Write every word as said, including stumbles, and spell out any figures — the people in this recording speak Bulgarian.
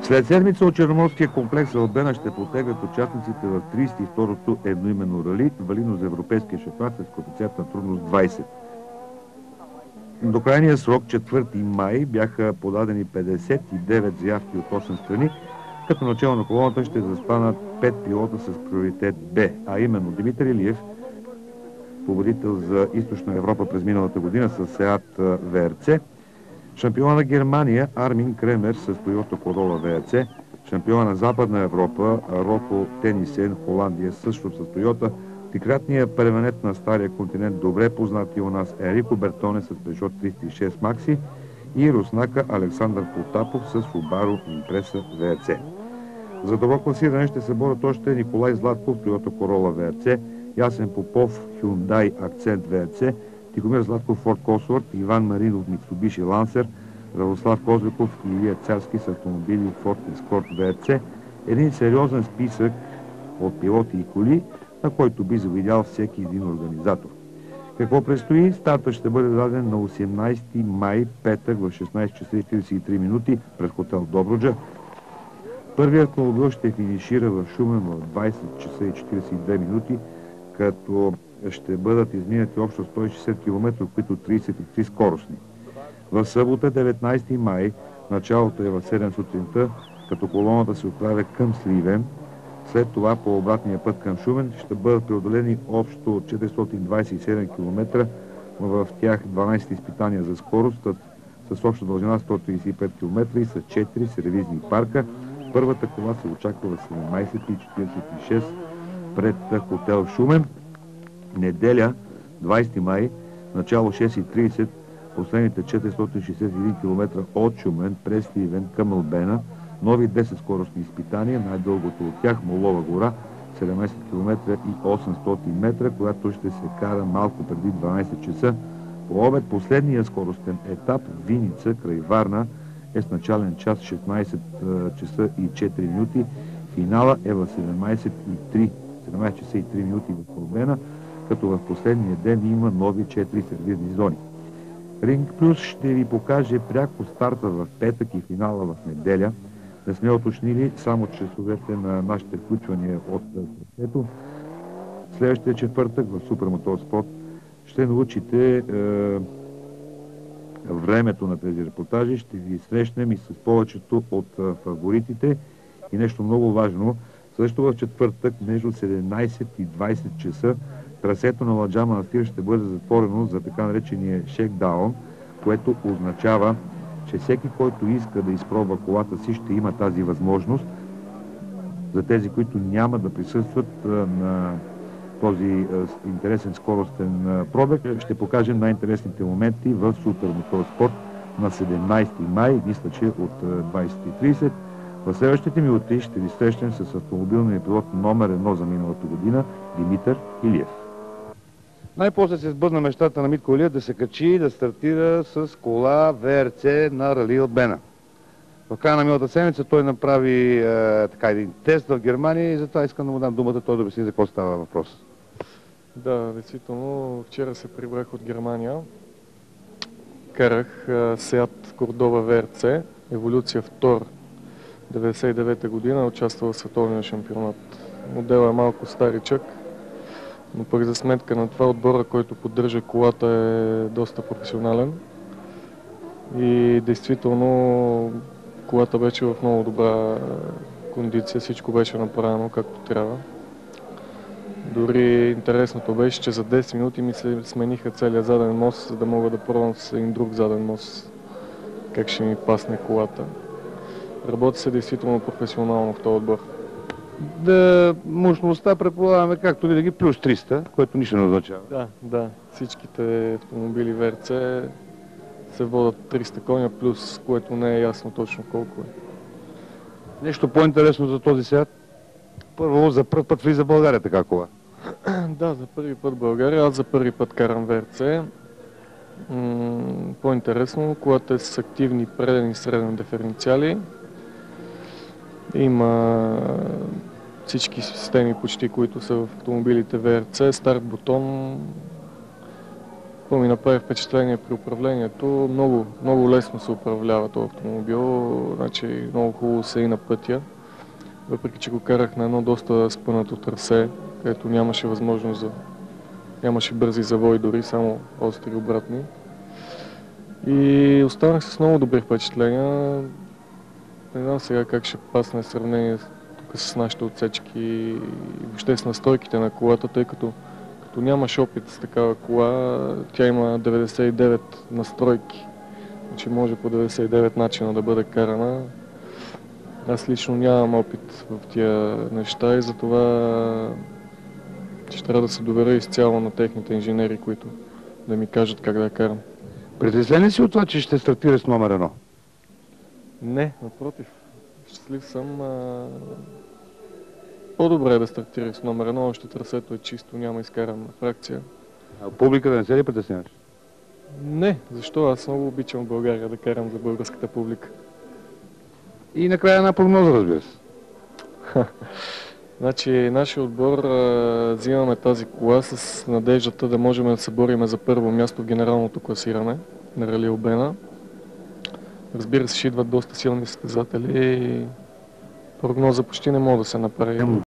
След седмица от Черноморския комплекс Албена ще потеглят участниците в тридесет и второто едноименно рали, валидно за европейския шампионат с коефициент на трудност двайсет. До крайния срок, четвърти май, бяха подадени петдесет и девет заявки от осем страни, като начало на колоната ще застанат пет пилота с приоритет Б, а именно Димитар Илиев, победител за Източна Европа през миналата година с Seat В Р С, шампиона на Германия Армин Кремер с Toyota Cordoba В Р С, шампиона на Западна Европа Роко Тенисен, Холандия, също с Toyota, трикратният първенец на Стария континент, добре познати у нас Ерико Бертоне с Peugeot триста и шест Maxi и руснака Александър Потапов с Subaru Impreza В Р С. За добро класиране ще се борят още Николай Златков, Toyota Corolla В Р С, Ясен Попов, Hyundai Accent В Р С, Тихомир Златков, Ford Cosworth, Иван Маринов, Mitsubishi Lancer, Радослав Козликов и Илия Царски с автомобили Ford Escort В Р С. Един сериозен списък от пилоти и коли, на който би завидял всеки един организатор. Какво предстои? Стартът ще бъде даден на осемнайсети май, петък в шестнайсет часа и трийсет и три минути пред хотел Добруджа. Първият автомобил ще финишира в Шумен в двайсет часа и четирийсет и две минути, като ще бъдат изминати общо сто и шейсет километра, от които трийсет и три скоростни. В събота, деветнайсети май, началото е в седем сутринта, като колоната се отправя към Сливен. След това по обратния път към Шумен ще бъдат преодолени общо четиристотин двайсет и седем километра, в тях дванайсет изпитания за скорост с обща дължина сто трийсет и пет километра и с четири сервизни парка. Първата кола се очаква в седемнайсет и четирийсет и шест пред хотел Шумен. Неделя, двайсети май, начало шест и трийсет, последните четиристотин шейсет и един километра от Шумен през Сливен към Албена, нови десет скоростни изпитания, най-дългото от тях Молова гора, седемнайсет километра и осемстотин метра, която ще се кара малко преди дванайсет часа. По обед последния скоростен етап Виница край Варна е с начален час шестнайсет часа и четири минути. Финала е в седемнайсет часа и три минути в Албена, като в последния ден има нови четири сервизни зони. Ринг Плюс ще ви покаже пряко старта в петък и финала в неделя. Не сме уточнили само часовете на нашите включвания от трасето. Следващия четвъртък в Супермоторспорт ще научите е, времето на тези репортажи. Ще ви срещнем и с повечето от фаворитите. И нещо много важно, също в четвъртък между седемнайсет и двайсет часа трасето на Ладжа Манастир ще бъде затворено за така наречения шекдаун, което означава, че всеки, който иска да изпробва колата си, ще има тази възможност. За тези, които няма да присъстват на този интересен скоростен пробег, ще покажем най-интересните моменти в Супермоторспорт на седемнайсети май, мисля, че от двайсет и трийсет. В следващите минути ще ви срещнем с автомобилния пилот номер едно за миналата година Димитар Илиев. Най-после се сбъдна мечтата на Митко Илиев да се качи и да стартира с кола В Р С на Рали Албена. В края на миналата седмица той направи е, така един тест в Германия и затова искам да му дам думата, той да обясни за какво става въпрос. Да, действително, вчера се прибрах от Германия. Карах е, Seat Cordoba В Р С, еволюция втора, деветдесет и девета година, участвал в световния шампионат. Моделът е малко старичък, но пък за сметка на това отбора, който поддържа колата, е доста професионален. И действително колата беше в много добра кондиция, всичко беше направено както трябва. Дори интересното беше, че за десет минути ми се смениха целият заден мост, за да мога да пробвам с един друг заден мост как ще ми пасне колата. Работи се действително професионално в този отбор. Да, мощността предполагаме както винаги плюс триста, което нищо не означава. Да, да. Всичките автомобили В Р С се водят триста коня плюс, което не е ясно точно колко е. Нещо по-интересно за този Seat? Първо, за първи път влиза в България така кола. Да, за първи път в България. Аз за първи път карам В Р С. По-интересно, колата е с активни преден и среден диференциали. Има всички системи почти, които са в автомобилите В Р С, старт бутон, Какво ми направи впечатление при управлението? Много, много лесно се управлява този автомобил, значи много хубаво се и на пътя. Въпреки че го карах на едно доста спънато трасе, където нямаше възможност за... нямаше бързи завои дори, само остри обратни. И останах с много добри впечатления. Не знам сега как ще пасне сравнение тук с нашите отсечки и въобще с настройките на колата, тъй като като нямаш опит с такава кола, тя има деветдесет и девет настройки. Значи може по деветдесет и девет начина да бъде карана. Аз лично нямам опит в тия неща и затова ще трябва да се доверя изцяло на техните инженери, които да ми кажат как да я карам. Притеснен ли си от това, че ще стартира с номер едно? Не, напротив. Щастлив съм. А... По-добре е да стартирах с номер едно, още трасето е чисто, няма изкарана фракция. А публиката не се ли притесняваш? Не, защо? Аз много обичам България да карам за българската публика. И накрая една прогноза, разбира се. Значи, нашия отбор а, взимаме тази кола с надеждата да можем да се бориме за първо място в генералното класиране на Рали Albena. Разбира се, ще идват доста силни състезатели и прогноза почти не може да се направи.